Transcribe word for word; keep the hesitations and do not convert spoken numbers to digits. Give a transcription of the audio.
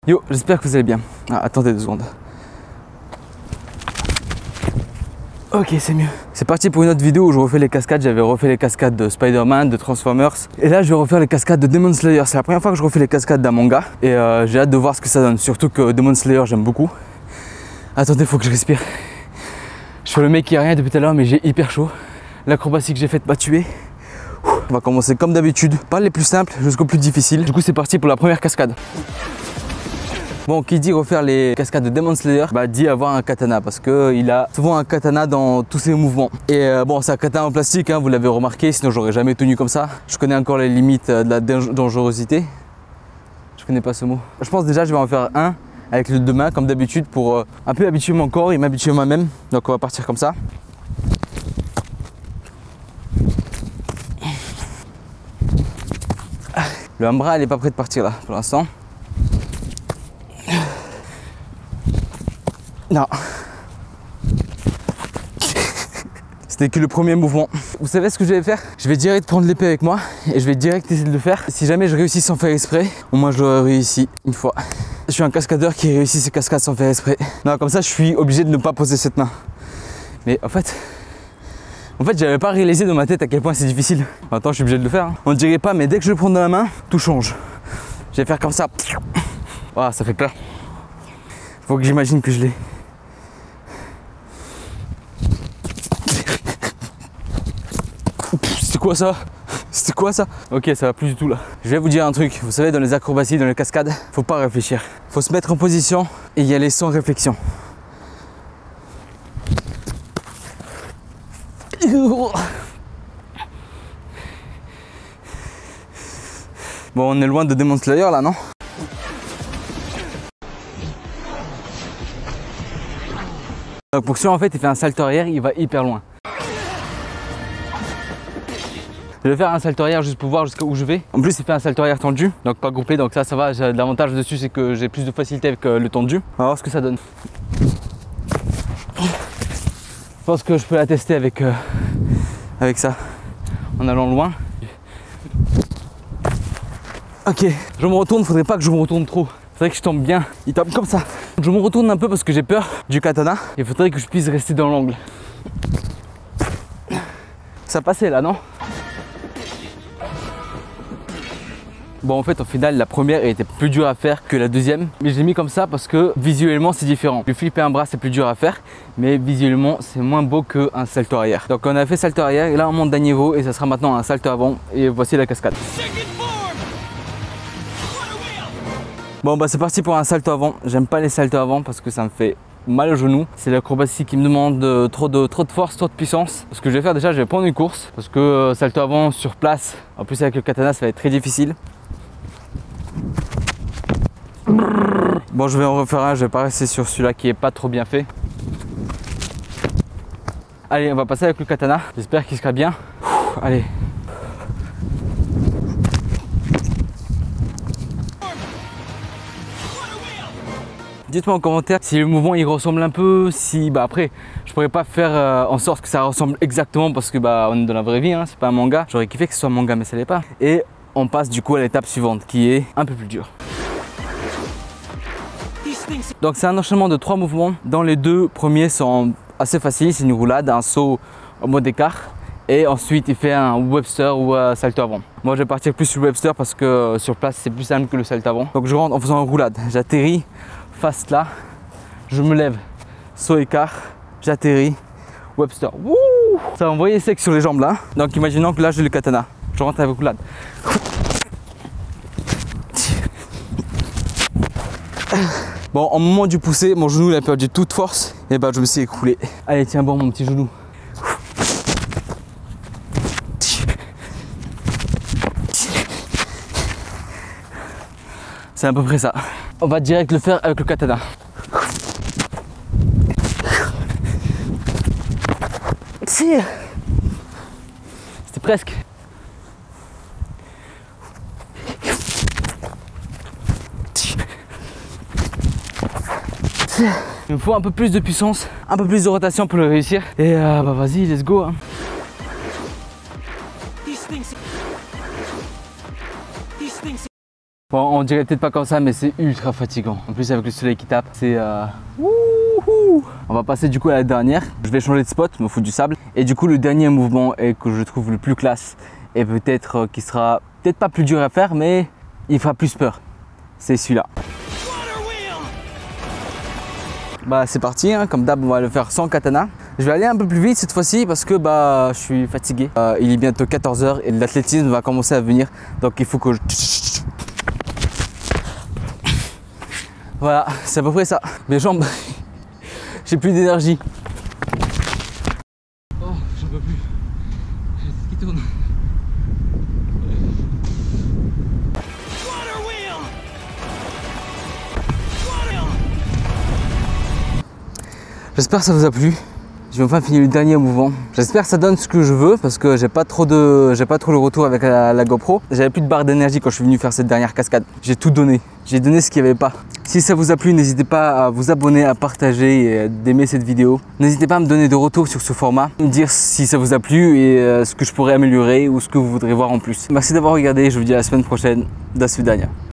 Yo, j'espère que vous allez bien. Ah, attendez deux secondes. Ok, c'est mieux. C'est parti pour une autre vidéo où je refais les cascades. J'avais refait les cascades de Spider-Man, de Transformers. Et là, je vais refaire les cascades de Demon Slayer. C'est la première fois que je refais les cascades d'un manga. Et euh, j'ai hâte de voir ce que ça donne. Surtout que Demon Slayer, j'aime beaucoup. Attendez, faut que je respire. Je fais le mec qui a rien depuis tout à l'heure, mais j'ai hyper chaud. L'acrobatie que j'ai faite m'a tué. On va commencer comme d'habitude, par les plus simples jusqu'aux plus difficiles. Du coup, c'est parti pour la première cascade. Bon, qui dit refaire les cascades de Demon Slayer, bah dit avoir un katana parce qu'il a souvent un katana dans tous ses mouvements. Et euh, bon, c'est un katana en plastique, hein, vous l'avez remarqué, sinon j'aurais jamais tenu comme ça. Je connais encore les limites de la dangerosité. Je connais pas ce mot. Je pense déjà je vais en faire un avec les deux mains comme d'habitude pour euh, un peu habituer mon corps et m'habituer moi-même. Donc on va partir comme ça. Le bras elle est pas prêt de partir là pour l'instant. Non. C'était que le premier mouvement. Vous savez ce que je vais faire? Je vais direct prendre l'épée avec moi et je vais direct essayer de le faire. Si jamais je réussis sans faire exprès, au moins je l'aurais réussi une fois. Je suis un cascadeur qui réussit ses cascades sans faire exprès. Non, comme ça je suis obligé de ne pas poser cette main. Mais en fait, en fait j'avais pas réalisé dans ma tête à quel point c'est difficile. Maintenant je suis obligé de le faire. Hein. On ne dirait pas, mais dès que je le prends dans la main, tout change. Je vais faire comme ça. Oh, ça fait peur. Faut que j'imagine que je l'ai. C'était quoi ça? C'était quoi ça? Ok, ça va plus du tout là. Je vais vous dire un truc. Vous savez, dans les acrobaties, dans les cascades, faut pas réfléchir. Faut se mettre en position et y aller sans réflexion. Bon, on est loin de Demon Slayer là, non? Donc pour celui en fait, il fait un salto arrière, il va hyper loin. Je vais faire un salto arrière juste pour voir jusqu'où je vais. En plus, il fait un salto arrière tendu, donc pas groupé, donc ça, ça va. L'avantage dessus, c'est que j'ai plus de facilité avec le tendu. On va voir ce que ça donne. Je pense que je peux la tester avec, euh, avec ça, en allant loin. Ok, je me retourne, faudrait pas que je me retourne trop. Faudrait que je tombe bien, il tombe comme ça. Je me retourne un peu parce que j'ai peur du katana. Il faudrait que je puisse rester dans l'angle. Ça passait là, non? Bon, en fait, au final, la première était plus dure à faire que la deuxième. Mais je l'ai mis comme ça parce que visuellement, c'est différent. Le flipper un bras, c'est plus dur à faire. Mais visuellement, c'est moins beau qu'un salto arrière. Donc, on a fait salto arrière et là, on monte d'un niveau et ça sera maintenant un salto avant. Et voici la cascade. Bon, bah, c'est parti pour un salto avant. J'aime pas les saltos avant parce que ça me fait mal au genou. C'est l'acrobatie qui me demande euh, trop, de, trop de force, trop de puissance. Ce que je vais faire déjà, je vais prendre une course parce que euh, salto avant sur place, en plus avec le katana, ça va être très difficile. Bon, je vais en refaire un, je vais pas rester sur celui-là qui est pas trop bien fait. Allez, on va passer avec le katana. J'espère qu'il sera bien. Ouh, allez. Dites-moi en commentaire si le mouvement il ressemble un peu, si bah après je pourrais pas faire euh, en sorte que ça ressemble exactement parce que bah on est dans la vraie vie, hein, c'est pas un manga. J'aurais kiffé que ce soit un manga mais ça l'est pas. Et on passe du coup à l'étape suivante qui est un peu plus dure. Donc c'est un enchaînement de trois mouvements. Dans les deux premiers sont assez faciles, c'est une roulade, un saut en mode écart. Et ensuite il fait un Webster ou un salto avant. Moi je vais partir plus sur le Webster parce que euh, sur place c'est plus simple que le salto avant. Donc je rentre en faisant une roulade, j'atterris face là, je me lève, saut écart, j'atterris, Webster. Wouh, ça va envoyer sec sur les jambes là. Donc imaginons que là j'ai le katana, je rentre avec roulade. Bon, au moment du pousser, mon genou il a perdu toute force et bah je me suis écroulé. Allez tiens bon mon petit genou. C'est à peu près ça. On va direct le faire avec le katana. C'était presque. Il me faut un peu plus de puissance, un peu plus de rotation pour le réussir. Et euh, bah vas-y, let's go. Hein. Bon, on dirait peut-être pas comme ça, mais c'est ultra fatigant. En plus, avec le soleil qui tape, c'est... Euh... Wouhou. On va passer du coup à la dernière. Je vais changer de spot, me foutre du sable. Et du coup, le dernier mouvement et que je trouve le plus classe et peut-être euh, qui sera peut-être pas plus dur à faire, mais il fera plus peur. C'est celui-là. Bah c'est parti, hein. Comme d'hab on va le faire sans katana. Je vais aller un peu plus vite cette fois-ci parce que bah je suis fatigué. Euh, il est bientôt quatorze heures et l'athlétisme va commencer à venir. Donc il faut que je... Voilà, c'est à peu près ça. Mes jambes, j'ai plus d'énergie. Oh, j'en peux plus. J'ai tout qui tourne. J'espère que ça vous a plu. Je vais enfin finir le dernier mouvement. J'espère que ça donne ce que je veux parce que j'ai pas trop de, j'ai pas trop le retour avec la, la GoPro. J'avais plus de barre d'énergie quand je suis venu faire cette dernière cascade. J'ai tout donné. J'ai donné ce qu'il n'y avait pas. Si ça vous a plu, n'hésitez pas à vous abonner, à partager et d'aimer cette vidéo. N'hésitez pas à me donner de retour sur ce format, me dire si ça vous a plu et euh, ce que je pourrais améliorer ou ce que vous voudrez voir en plus. Merci d'avoir regardé. Je vous dis à la semaine prochaine. Da svidania.